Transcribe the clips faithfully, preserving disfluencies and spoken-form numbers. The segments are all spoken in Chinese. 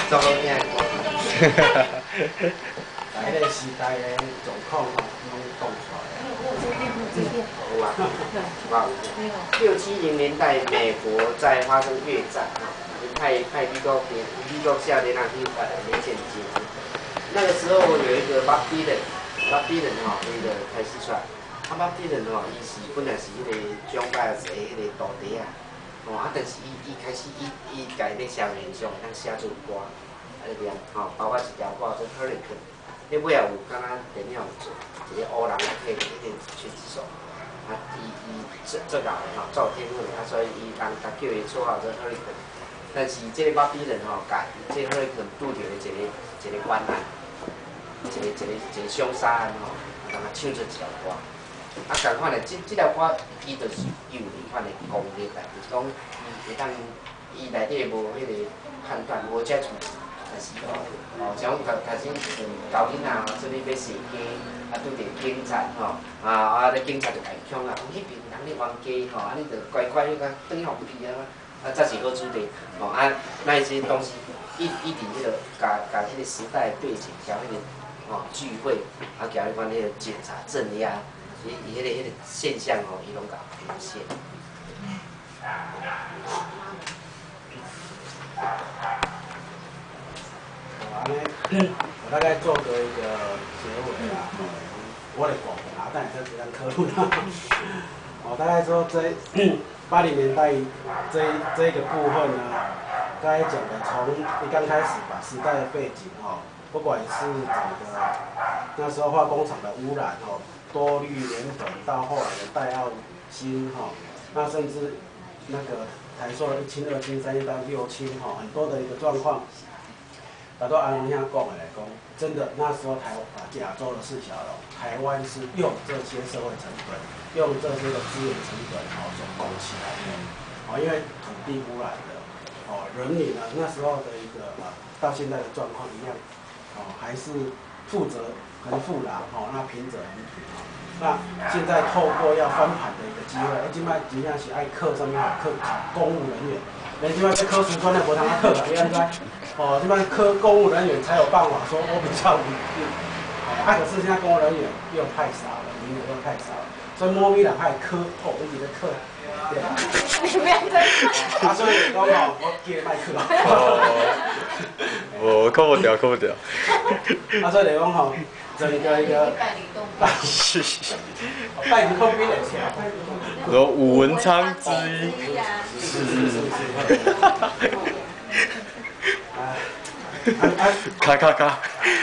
做好听。 在迄个时代的状况吼，拢讲出来。 有啊，哇！六七零年代，美国在发生越战啊，派派美国兵、美国下连让去呃连线接。那个时候有一个 Bob Dylan，Bob Dylan 吼，那个开始出来。啊，Bob Dylan 吼，伊是本来是迄个蒋介石迄个徒弟啊，哦啊，但是伊伊开始伊伊家咧写现象，当写做歌，啊那边吼，包括一条歌做 Hurricane。你尾也有敢若电影有做，一个乌人啊，摕迄个拳击手，啊，伊伊做做老的吼，做天赋啊，所以伊人甲叫伊绰号做 Hurricane。但是这个巴比伦吼，甲这个 Hurricane 拄着一个一个冤案，一个一个一个凶杀案吼，人啊唱出一条歌。啊，共款的，即即条歌伊就是有另款的功力啦，就是讲伊会当伊内底无迄个判断，无遮处置。但是吼，哦，像我头头先交囡仔吼，出去要踅街，啊，拄着警察吼，啊啊，咧警察就甲伊抢啊，讲迄边人咧冤家吼，啊，你着乖乖迄个转互去啊，啊，才是好处理，吼啊，那一些东西，一一直迄个甲甲迄个时代背景，甲迄个吼聚会，啊，甲迄款迄个检查镇压，伊伊迄个迄个现象吼，伊拢甲出现。 我大概做个一个结尾啦，我的广啊，但也是非常科普啦。我大概说这八零年代这这个部分呢，刚才讲的从一刚开始把时代的背景哈，不管是整个那时候化工厂的污染哈，多氯联苯到后来的戴奥辛哈，那甚至那个台塑的一氢、二氢、三氢到六氢哈，很多的一个状况。大多按人家讲的来讲，真的那时候台啊亚洲的四小龙，台湾是用这些社会成本，用这些的资源成本哦所拱起来的，哦因为土地污染的，哦人民呢那时候的一个啊到现在的状况一样，哦还是富则很富啦，哦那贫者很贫啊。那现在透过要翻盘的一个机会，哎，今摆真正是爱课上面好课考公务人员，人今摆在科学专业无通啊课啊，你安知？哦，这边科公务人员才有办法说我比较稳定，啊，可是现在公务人员又太少了，名额又太少了，所以摸咪两派科，哦，一直在科，对吧？ 你不要再啊，所以刚好我接麦克。 哦，我扣不掉，扣不掉。 啊，所以来讲吼，整个一个拜拜不扣比的钱。 然后武文昌之一。 是是是是。啊啊！ 咔咔咔，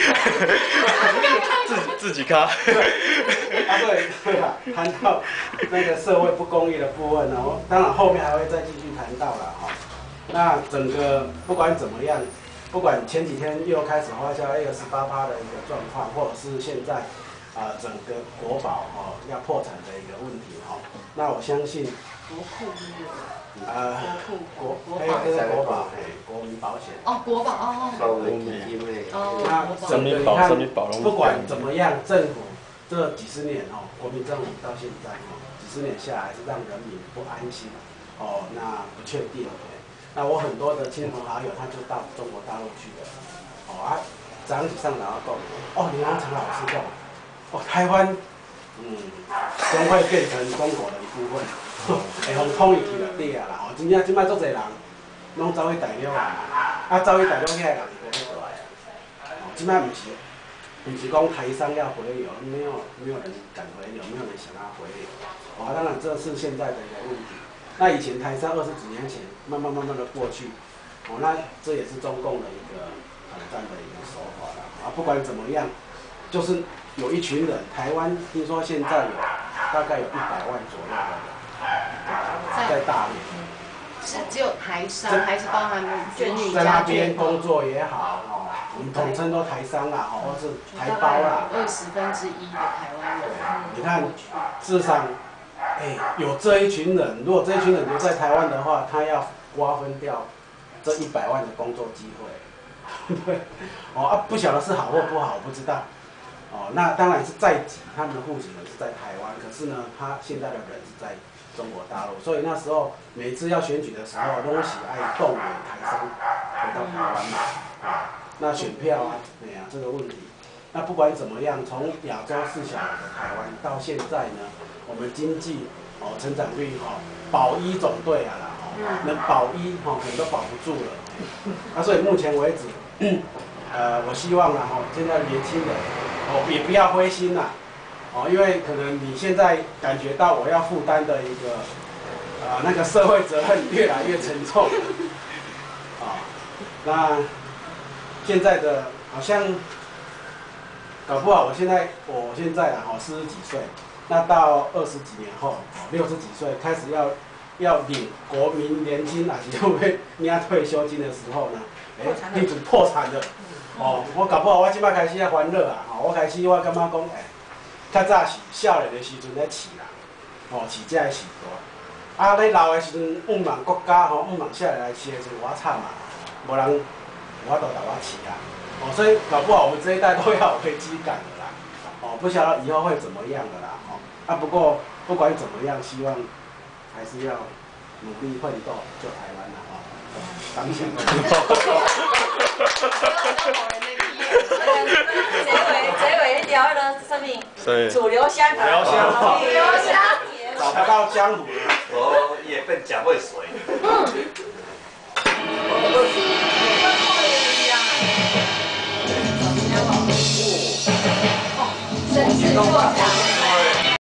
自己自己咔。 啊对对啦，谈到那个社会不公义的部分呢，我当然后面还会再继续谈到了哈。那整个不管怎么样，不管前几天又开始发酵 A 十八趴的一个状况，或者是现在啊、呃、整个国保哦要破产的一个问题哈，那我相信国库是不是？ 呃， 国国黑跟国保，嘿，国民保险。 哦，国保哦。 国民基金诶。 那整个你看，不管怎么样，政府这几十年哦，国民政府到现在哦，几十年下来是让人民不安心，哦，那不确定。那我很多的亲朋好友，他就到中国大陆去了，哦啊，早上然后讲，哦，你让陈老师讲，哦，台湾，嗯，将会变成中国的一部分。会互统一去就对啊啦，吼！真正即摆足侪人拢走去大陆啊，啊走去大陆遐个人是无咧做啊。哦，即摆毋是，毋是讲台商要回流，没有没有人敢回流，没有人想要回流。哦，当然这是现在的一个问题。那以前台商二十几年前慢慢慢慢的过去，哦，那这也是中共的一个统战的一个手法啦。啊，不管怎么样，就是有一群人，台湾听说现在有大概有一百万左右的人。在大陆， 是只有台商，还是包含眷属在那边工作也好，哦，我们统称都台商啦，哦，或是台胞啦。 二十分之一的台湾人。 你看，事实上，哎，有这一群人，如果这一群人留在台湾的话，他要瓜分掉这一百万的工作机会。对，哦啊，不晓得是好或不好，我不知道。哦，那当然是在籍，他们的户籍人是在台湾，可是呢，他现在的人是在中国大陆，所以那时候每次要选举的时候，拢是爱动员台商回到台湾嘛，啊， 那选票啊，哎呀、啊、这个问题。那不管怎么样，从亚洲四小龙的台湾到现在呢，我们经济哦成长率哈、哦、保一总队啊啦，哦能保一哈、哦、可能都保不住了。那、啊、所以目前为止，呃，我希望啊哈、哦、现在年轻人哦也不要灰心啦，哦因为可能你现在感觉到我要负担的一个啊、呃、那个社会责任越来越沉重啊、哦，那现在的好像。搞不好，我现在我现在啊，哦，四十几岁，那到二十几年后，六十几岁开始要要领国民年金啊，是因为领退休金的时候呢，哎、欸，你准破产了，哦，我搞不好我即摆开始要欢乐啊，哦，我开始我感觉讲，哎、欸，较早是少年的时阵咧饲啦，哦，饲这个时代，啊，你老的时阵，毋茫国家吼，毋茫下来饲的时阵，我惨啊，无人有法度带我饲啊。哦，所以搞不好我们这一代都要有危机感的啦。哦，不晓得以后会怎么样的啦。哦，啊，不过不管怎么样，希望还是要努力奋斗，救台湾啦。哦，当前。 结尾结尾一条呢，上面主流香港， 主流香港， 主流香找不到江湖了。 哦，也变假会水。